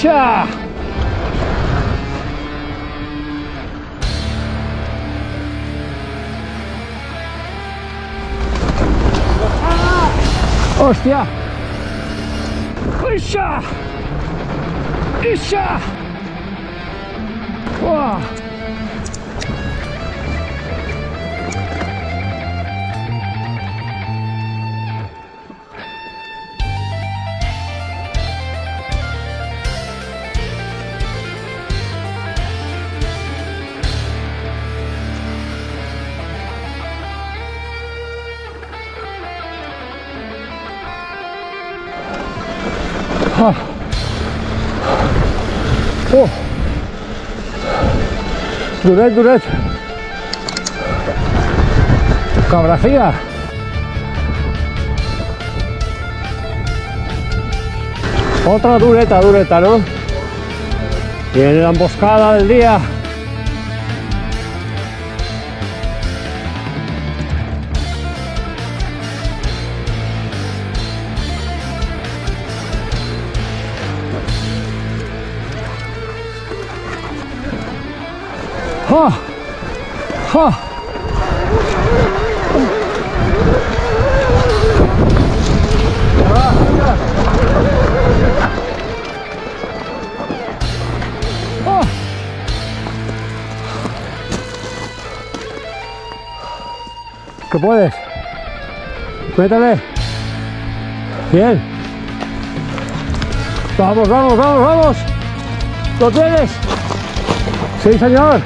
¡Echa! ¡Hostia! ¡Echa! ¡Echa! ¡Wow! Ah. Oh. Duret, duret. Cabracía. Otra dureta, dureta, ¿no? Viene la emboscada del día. ¡Ah! ¡Ah! ¡Ah! ¿Qué puedes? Métele. Bien. Vamos, vamos, vamos, vamos. ¿Lo tienes? Sí, señor.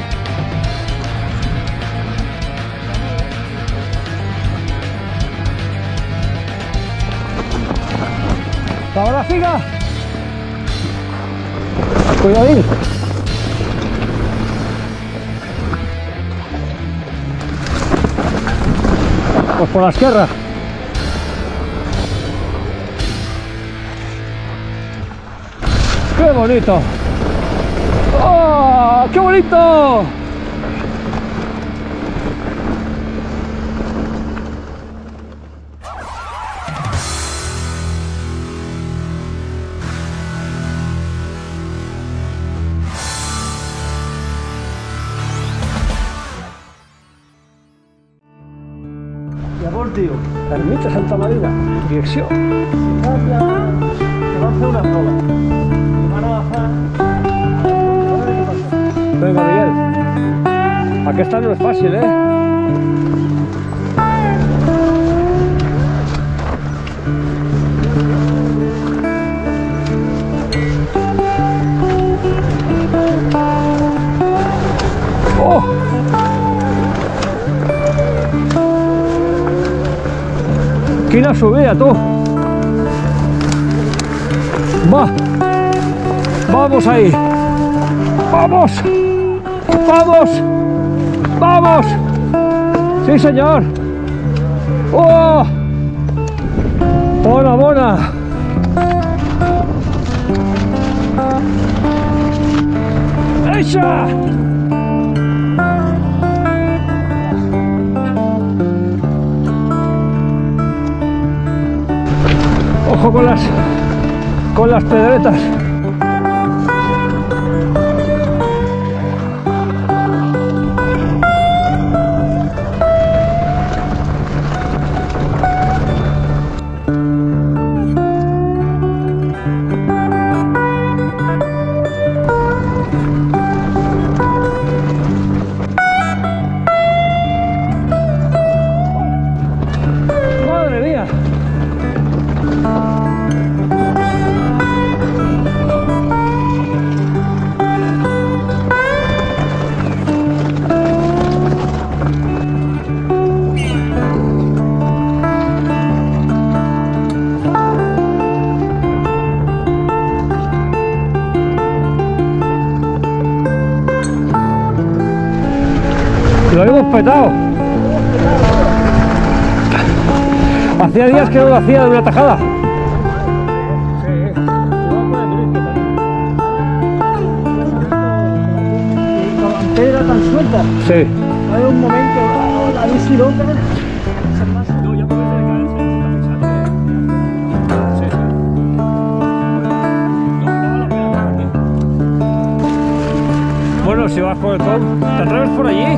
Ahora siga. Cuidadín. Pues por la izquierda. ¡Qué bonito! ¡Oh! ¡Qué bonito! Llavors diu, Ermita Santa Marina, direcció. te van fer una prova. Te van agafar... A veure què passa. Venga, Miguel. Aquesta no és fàcil, eh? Oh! Quina subida, tú. Va. Vamos ahí. Vamos. Vamos. Vamos. Sí, señor. Oh. Bona, bona. ¡Echa! Ojo con las pedretas. Madre mía. Lo hemos petado. Hacía días que no lo hacía de una tajada. La pedra tan suelta. Sí. Hay un momento, la bici loca. No, ya puedes caerse, se está fixando. Sí, sí. No vale la pena. Bueno, si vas por el com, ¿te atreves por allí?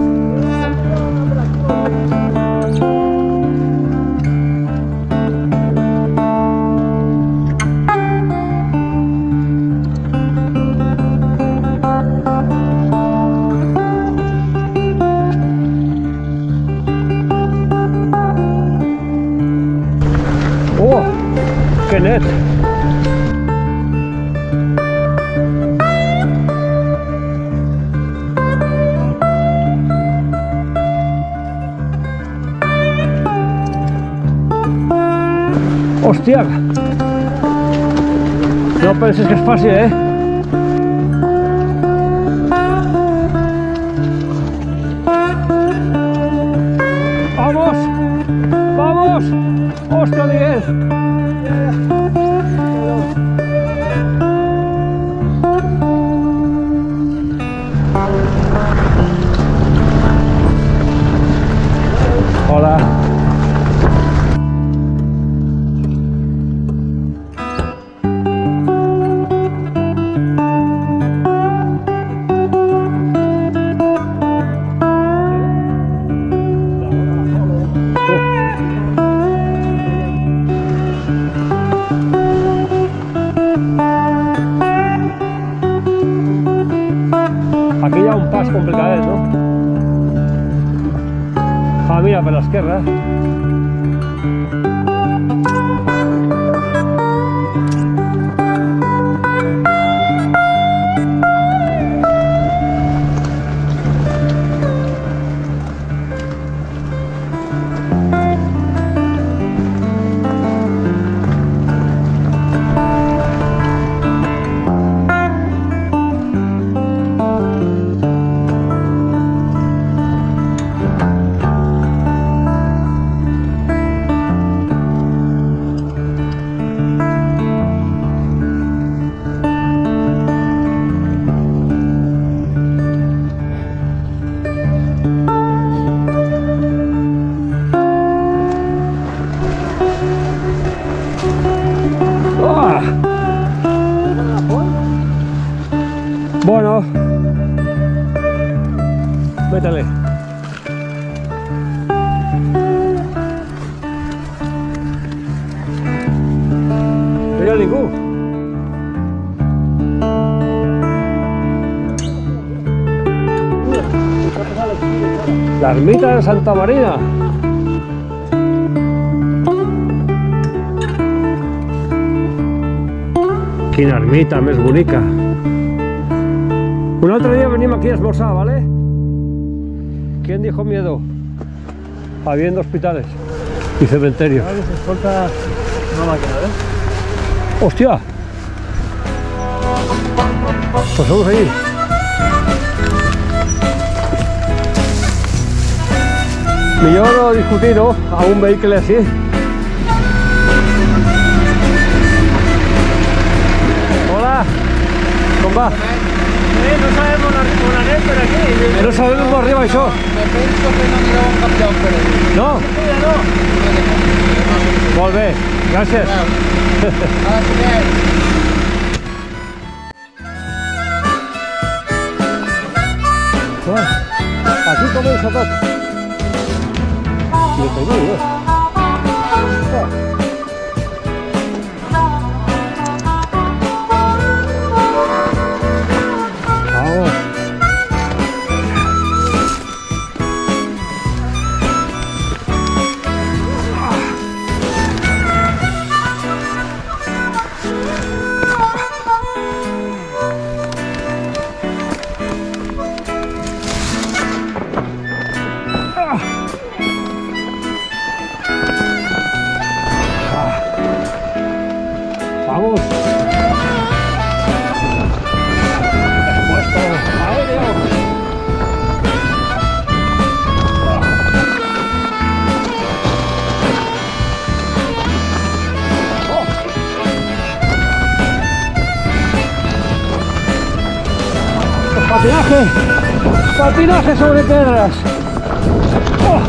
¡Oh! ¡Qué net! ¡Hostia! No penses que es fàcil, ¿eh? ¡Vamos! ¡Vamos! ¡Hostia, Miguel! Hola. Aquí hi ha un pas complicadet, no? Ah, mira, per l'esquerra. Bueno, métele. No hi ha ningú. L'ermita de Santa Marina. Quina ermita més bonica. Un altre día venimos aquí a esmorzar, ¿vale? ¿Quién dijo miedo? Habiendo hospitales y cementerios. Ahora se escolta una máquina, ¿eh? ¡Hostia! Pues vamos a ir. Millor no discutir, ¿no? A un vehículo así. Hola, ¿cómo va? No sabemos on anem per aquí. No sabem on arriba això. Me penso que no anireu cap lloc per aquí. No? No. Molt bé, gràcies. Aquí comença tot. I de tenir, Vamos. Puesto aéreo. Oh. Patinaje. Patinaje sobre piedras. Oh.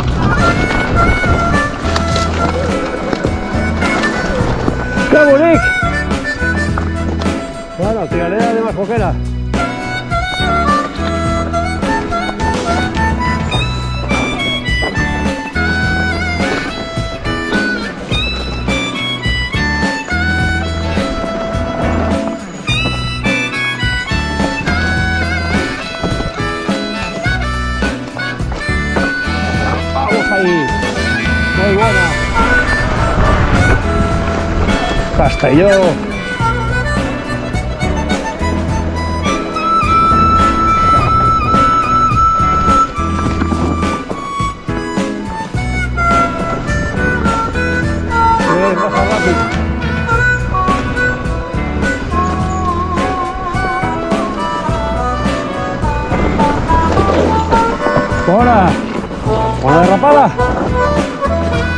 ¡Qué bonito! Bueno, tiraré de más coquera. Castelló. Baja rápido. ¡Hola! ¿Una derrapada?